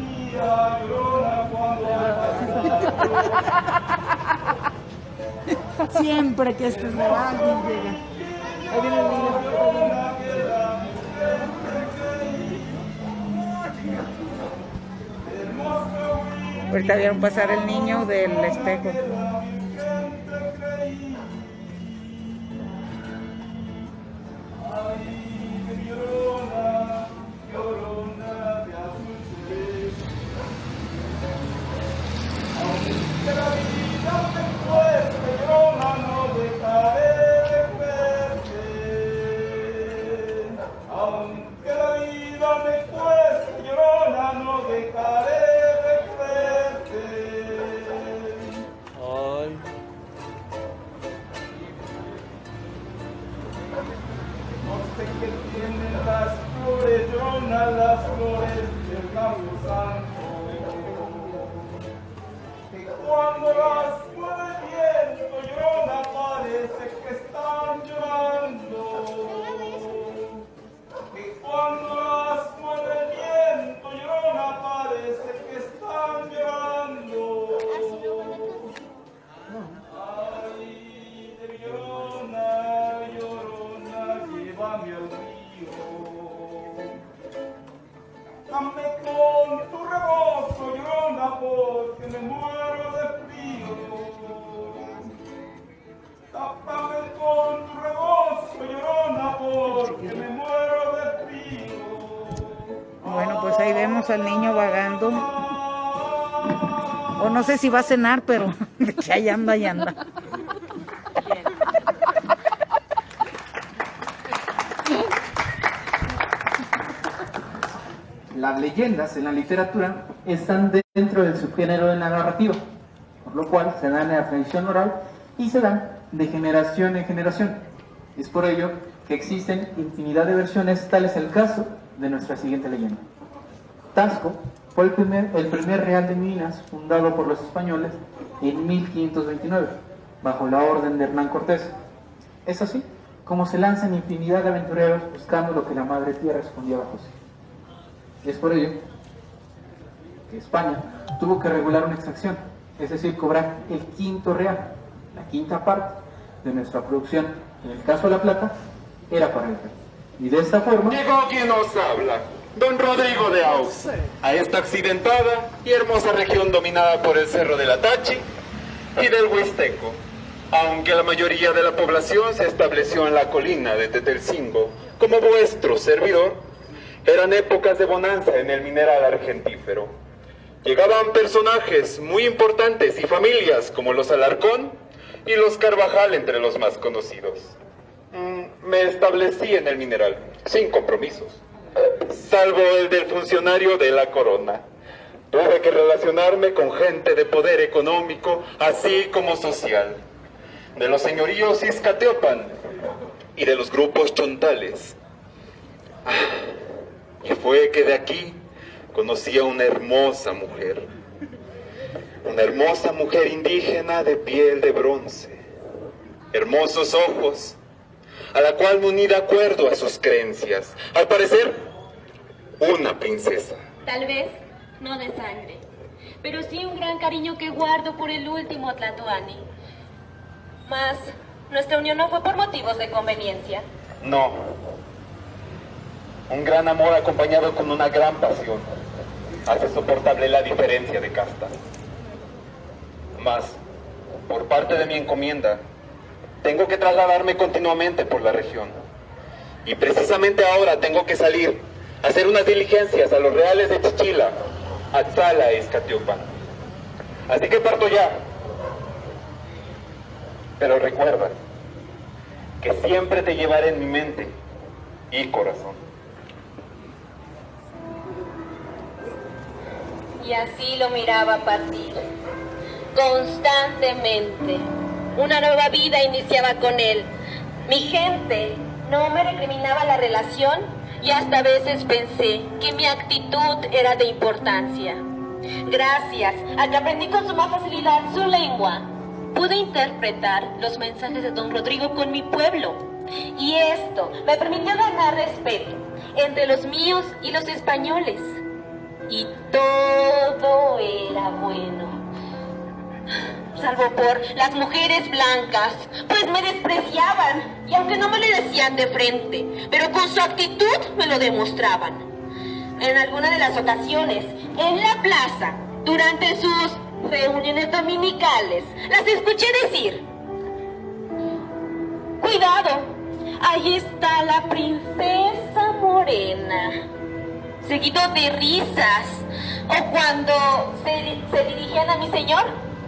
Siempre que este se va, alguien llega. Ahí viene el niño. Ahorita vieron pasar el niño del espejo. Bueno, pues ahí vemos al niño vagando. O no sé si va a cenar, pero que ahí anda, ahí anda. Las leyendas en la literatura están dentro del subgénero de la narrativa, por lo cual se dan en la tradición oral y se dan de generación en generación. Es por ello que existen infinidad de versiones, tal es el caso de nuestra siguiente leyenda. Tasco fue el primer, el primer real de Minas fundado por los españoles en mil quinientos veintinueve, bajo la orden de Hernán Cortés. Es así como se lanzan infinidad de aventureros buscando lo que la madre tierra escondía bajo sí. Es por ello que España tuvo que regular una exacción, es decir, cobrar el quinto real, la quinta parte de nuestra producción. En el caso de la plata, era para el rey. Y de esta forma... Llegó quien nos habla, don Rodrigo de Aux, a esta accidentada y hermosa región dominada por el Cerro del Atachi y del Huisteco, aunque la mayoría de la población se estableció en la colina de Tetelcingo, como vuestro servidor. Eran épocas de bonanza en el mineral argentífero. Llegaban personajes muy importantes y familias como los Alarcón y los Carvajal entre los más conocidos. Mm, me establecí en el mineral, sin compromisos, salvo el del funcionario de la corona. Tuve que relacionarme con gente de poder económico, así como social, de los señoríos Izcateopan y de los grupos chontales. Y fue que de aquí conocí a una hermosa mujer, una hermosa mujer indígena de piel de bronce, hermosos ojos, a la cual me uní de acuerdo a sus creencias, al parecer una princesa. Tal vez no de sangre, pero sí un gran cariño que guardo por el último Tlatoani. Mas, nuestra unión no fue por motivos de conveniencia. No. Un gran amor acompañado con una gran pasión hace soportable la diferencia de casta. Mas, por parte de mi encomienda, tengo que trasladarme continuamente por la región. Y precisamente ahora tengo que salir a hacer unas diligencias a los reales de Chichila, Atzala e Izcatiopan. Así que parto ya. Pero recuerda que siempre te llevaré en mi mente y corazón. Y así lo miraba partir, constantemente. Una nueva vida iniciaba con él. Mi gente no me recriminaba la relación y hasta a veces pensé que mi actitud era de importancia. Gracias a que aprendí con suma facilidad su lengua, pude interpretar los mensajes de don Rodrigo con mi pueblo. Y esto me permitió ganar respeto entre los míos y los españoles. Y todo era bueno, salvo por las mujeres blancas, pues me despreciaban, y aunque no me lo decían de frente, pero con su actitud me lo demostraban. En alguna de las ocasiones, en la plaza, durante sus reuniones dominicales, las escuché decir: cuidado, ahí está la princesa morena. Seguido de risas, o cuando se, se dirigían a mi señor: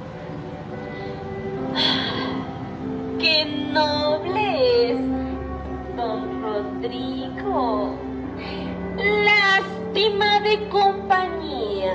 ¡qué noble es don Rodrigo! Lástima de compañía.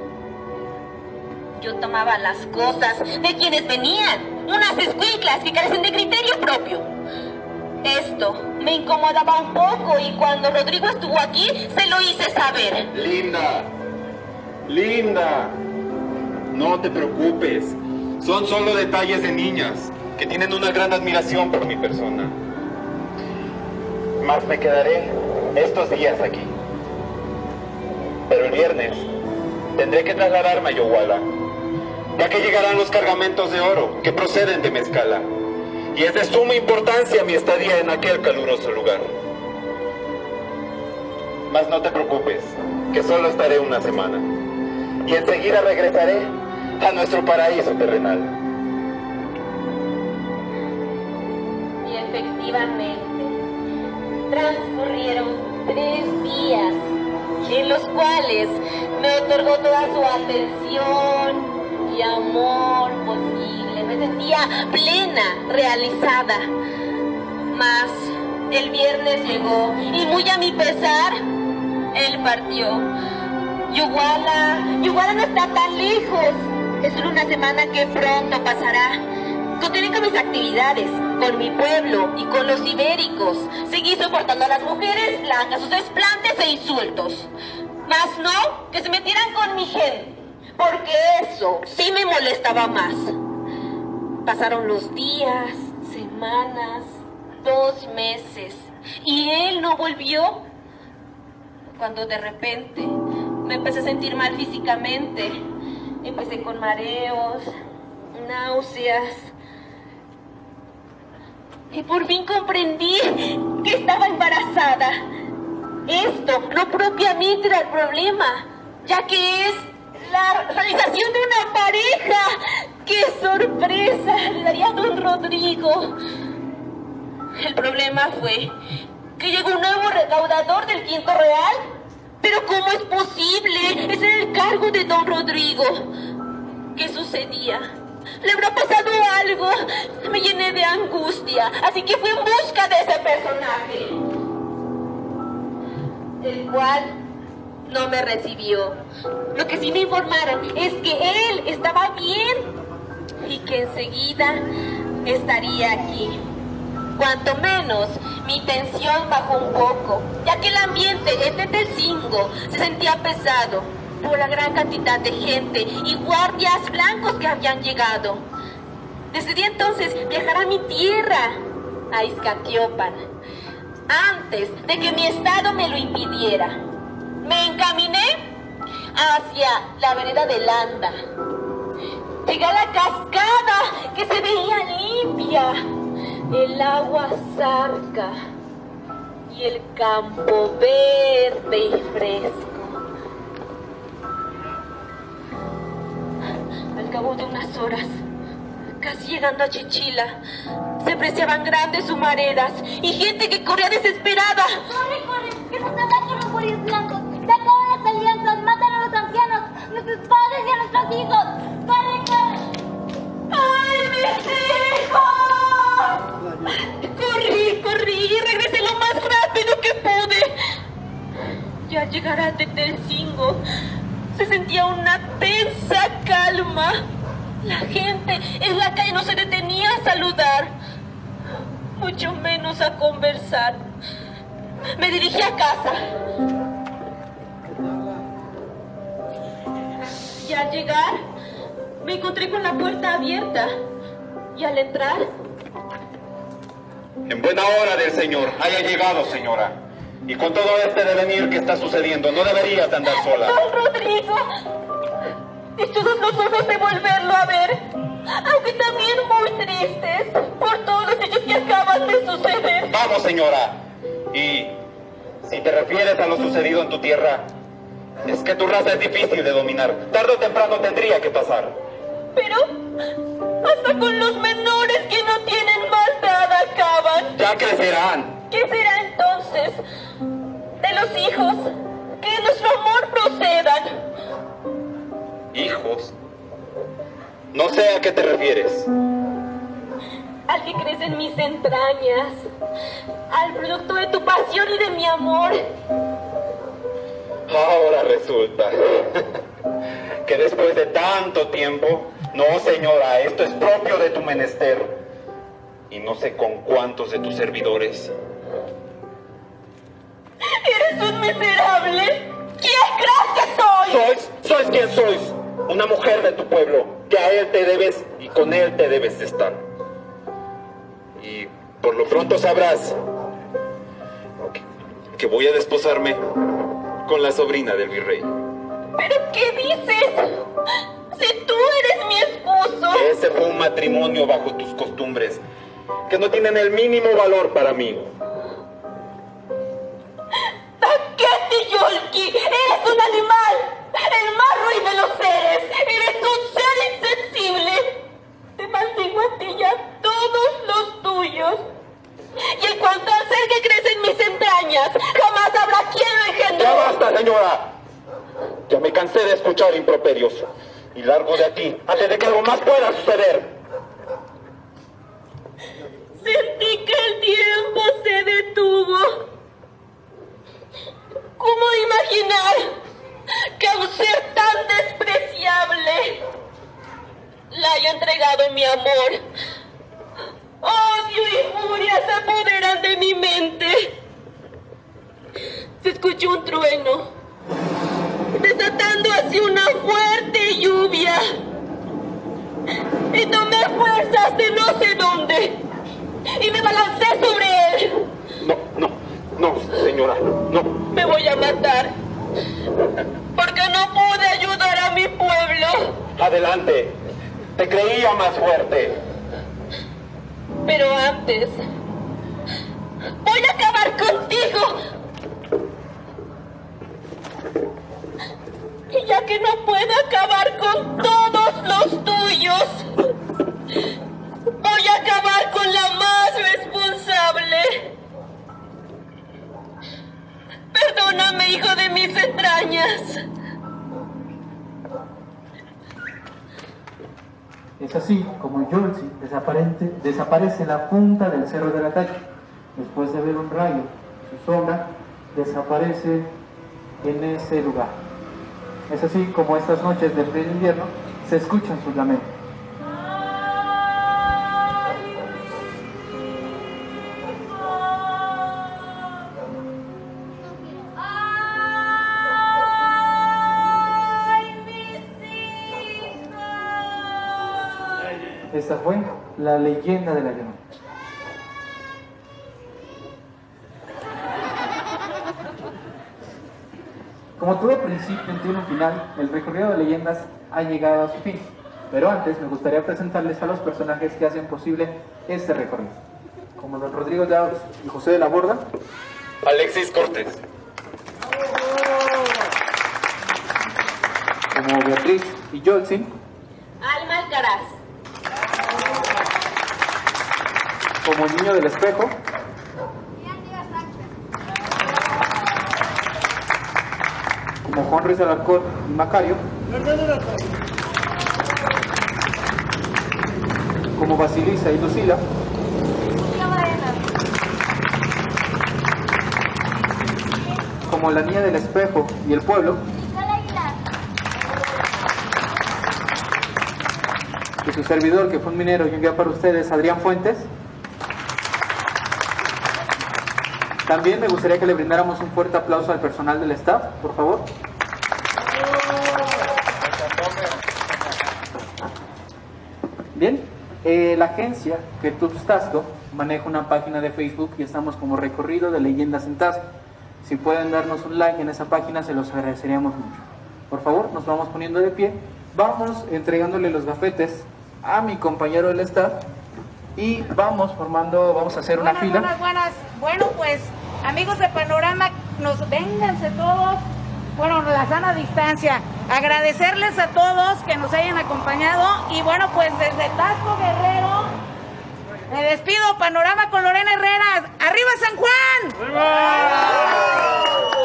Yo tomaba las cosas de quienes venían, unas escuinclas que carecen de criterio propio. Esto me incomodaba un poco y cuando Rodrigo estuvo aquí, se lo hice saber. Linda, Linda, no te preocupes. Son solo detalles de niñas que tienen una gran admiración por mi persona. Más me quedaré estos días aquí. Pero el viernes tendré que trasladarme a Yoguala, ya que llegarán los cargamentos de oro que proceden de Mezcala. Y es de suma importancia mi estadía en aquel caluroso lugar. Mas no te preocupes, que solo estaré una semana. Y enseguida regresaré a nuestro paraíso terrenal. Y efectivamente, transcurrieron tres días, en los cuales me otorgó toda su atención y amor posible. Me sentía plena, realizada. Mas el viernes llegó y muy a mi pesar, él partió. Yoguala, Yoguala no está tan lejos. Es solo una semana que pronto pasará. Continué con mis actividades, con mi pueblo y con los ibéricos. Seguí soportando a las mujeres blancas, sus desplantes e insultos. Mas no que se metieran con mi gente, porque eso sí me molestaba más. Pasaron los días, semanas, dos meses, y él no volvió. Cuando de repente me empecé a sentir mal físicamente, empecé con mareos, náuseas, y por fin comprendí que estaba embarazada. Esto no propiamente era el problema, ya que es la realización de una pareja. ¡Qué sorpresa le daría a don Rodrigo! El problema fue que llegó un nuevo recaudador del Quinto Real. ¿Pero cómo es posible? Ese era el cargo de don Rodrigo. ¿Qué sucedía? ¿Le habrá pasado algo? Me llené de angustia, así que fui en busca de ese personaje, el cual no me recibió. Lo que sí me informaron es que él estaba bien y que enseguida estaría aquí. Cuanto menos mi tensión bajó un poco, ya que el ambiente en Tetelcingo se sentía pesado por la gran cantidad de gente y guardias blancos que habían llegado. Decidí entonces viajar a mi tierra, a Izcatiopan, antes de que mi estado me lo impidiera. Me encaminé hacia la vereda de Landa. Llegué a la cascada que se veía limpia, el agua zarca y el campo verde y fresco. Al cabo de unas horas, casi llegando a Chichila, se apreciaban grandes humaredas y gente que corría desesperada. ¡Corre, corre! ¡Que nos atacan los guardias blancos! ¡Se acaban las alianzas! ¡Matan a los ancianos! ¡Nuestros padres y a nuestros hijos! ¡Corre, corre! ¡Ay, mis hijos! Corrí, corrí y regresé lo más rápido que pude. Y al llegar a Tetelcingo, se sentía una tensa calma. La gente en la calle no se detenía a saludar, mucho menos a conversar. Me dirigí a casa. Y al llegar, me encontré con la puerta abierta. Y al entrar... En buena hora del Señor, haya llegado, señora. Y con todo este devenir que está sucediendo, no deberías de andar sola. ¡Don Rodrigo! Dichosos los ojos de volverlo a ver, aunque también muy tristes por todos los hechos que acaban de suceder. Vamos, señora. Y si te refieres a lo sucedido en tu tierra, es que tu raza es difícil de dominar. Tarde o temprano tendría que pasar. Pero hasta con los menores que no tienen maldad acaban. Ya crecerán. ¿Qué será entonces de los hijos que de nuestro amor procedan? ¿Hijos? No sé a qué te refieres. Al que crece en mis entrañas, al producto de tu pasión y de mi amor. Ahora resulta que después de tanto tiempo... No, señora, esto es propio de tu menester. Y no sé con cuántos de tus servidores. ¡Eres un miserable! ¿Quién crees que soy? Sois, sois quien sois. Una mujer de tu pueblo, que a él te debes y con él te debes de estar. Y por lo pronto sabrás que, que voy a desposarme con la sobrina del virrey. ¿Pero qué dices? Si tú eres mi esposo. Ese fue un matrimonio bajo tus costumbres, que no tienen el mínimo valor para mí. ¡Taquete, Yolki! ¡Eres un animal! ¡El más ruin de los seres! ¡Eres un ser insensible! Te maldigo a ti y a todos los tuyos. Y en cuanto al ser que crece en mis entrañas, jamás habrá quien lo engendró. ¡Ya basta, señora! Ya me cansé de escuchar improperios. Y largo de aquí, antes de que algo más pueda suceder. Sentí que el tiempo se detuvo. ¿Cómo imaginar que a un ser tan despreciable le haya entregado mi amor? Odio y furia se apoderan de mi mente. Se escuchó un trueno, desatando así una fuerte lluvia. Y tomé fuerzas de no sé dónde y me balancé sobre él. No, no, no, señora, no. Me voy a matar porque no pude ayudar a mi pueblo. Adelante, te creía más fuerte. Pero antes voy a acabar contigo. Y ya que no puedo acabar con todos los tuyos, voy a acabar con la más responsable. Perdóname, hijo de mis entrañas. Es así como Yolsi desaparece, desaparece en la punta del cerro del ataque. Después de ver un rayo, su sombra desaparece en ese lugar. Es así como estas noches de pleno invierno se escuchan sus lamentos. Esta fue la leyenda de la Llorona. Como todo principio tiene un final, el recorrido de leyendas ha llegado a su fin. Pero antes me gustaría presentarles a los personajes que hacen posible este recorrido. Como don Rodrigo de Aros y José de la Borda. Alexis Cortés. Como Beatriz y Yoltsin. Alma Alcaraz. Como el niño del espejo. Como Juan Ruiz Alarcón y Macario. Como Basilisa y Lucila. Como la niña del espejo y el pueblo. Y su servidor, que fue un minero y envió para ustedes, Adrián Fuentes. También me gustaría que le brindáramos un fuerte aplauso al personal del staff, por favor. Bien, eh, la agencia Getux Tasco maneja una página de Facebook y estamos como Recorrido de Leyendas en Tasco. Si pueden darnos un like en esa página, se los agradeceríamos mucho. Por favor, nos vamos poniendo de pie. Vamos entregándole los gafetes a mi compañero del staff y vamos formando, vamos a hacer una buenas, fila. Buenas, buenas. Bueno, pues, amigos de Panorama, nos vénganse todos. Bueno, la sana distancia. Agradecerles a todos que nos hayan acompañado. Y bueno, pues desde Tasco Guerrero, me despido. Panorama con Lorena Herrera. ¡Arriba San Juan! ¡Arriba!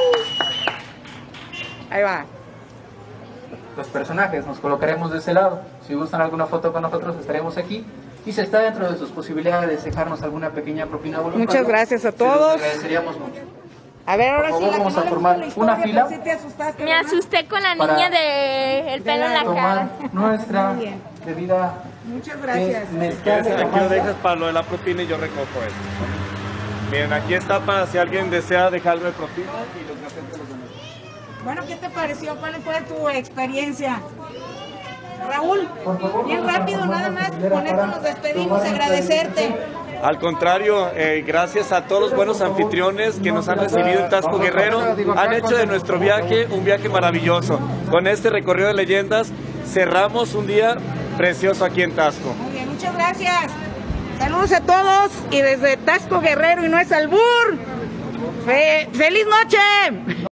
Ahí va. Los personajes nos colocaremos de ese lado. Si gustan alguna foto con nosotros, estaremos aquí. Y si está dentro de sus posibilidades dejarnos alguna pequeña propina voluntaria, muchas gracias a se todos. los agradeceríamos mucho. A ver, ahora Por sí, favor, vamos a formar una fila. Sí te asustaste, Me ¿verdad? asusté con la Para niña de el pelo en la cara. Tomar nuestra Muy bien. debida Muchas gracias. eh, mezcal de Aquí lo Jamaica. dejas para lo de la propina y yo recojo esto. Miren, aquí está para si alguien desea dejarme propina y los gafetes los demás. Bueno, ¿qué te pareció? ¿Cuál fue tu experiencia? Raúl, bien rápido, nada más, con esto nos despedimos, agradecerte. Al contrario, eh, gracias a todos los buenos anfitriones que nos han recibido en Tasco Guerrero, han hecho de nuestro viaje un viaje maravilloso. Con este recorrido de leyendas cerramos un día precioso aquí en Tasco. Muy bien, muchas gracias. Saludos a todos y desde Tasco Guerrero y no es albur. Fe- ¡Feliz noche!